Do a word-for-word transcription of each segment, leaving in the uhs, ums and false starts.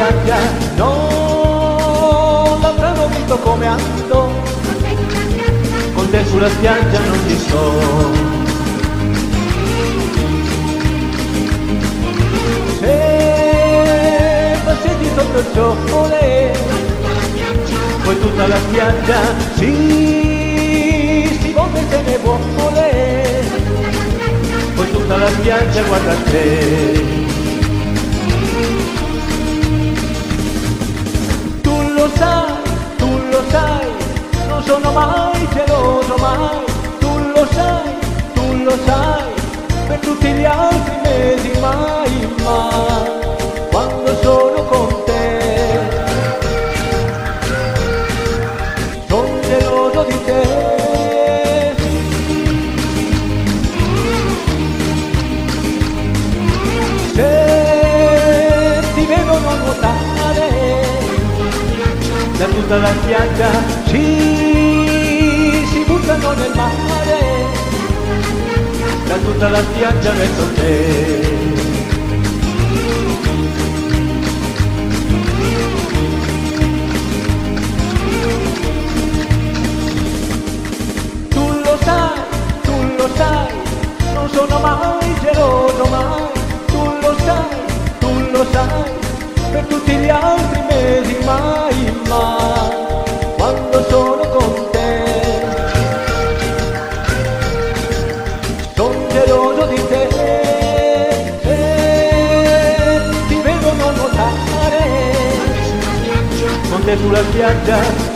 spiaggia non l'avranno visto come ando, con te sulla spiaggia non ci sto. Se passeggi sotto il sole, poi tutta la spiaggia si, si volta e se ne vuole, poi tutta la spiaggia guarda te. Lo sai, tu lo sai, non sono mai geloso mai, tu lo sai, tu lo sai, per tutti gli altri mesi mai, mai, quando sono con te, sono geloso di te. Se ti vedono nuotare da tutta la spiaggia si, si buttano nel mare, da tutta la spiaggia verso te. Tu lo sai, tu lo sai, non sono mai geloso mai, tu lo sai, tu lo sai, per tutti gli altri mesi mai, mai, quando sono con te, sono geloso di te, e ti vedono nuotare, con te sulla spiaggia,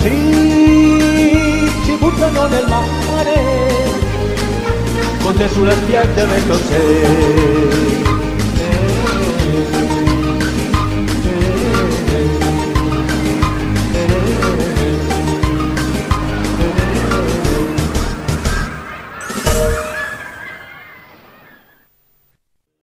si, si buttano nel mare, con te sulla spiaggia verso te.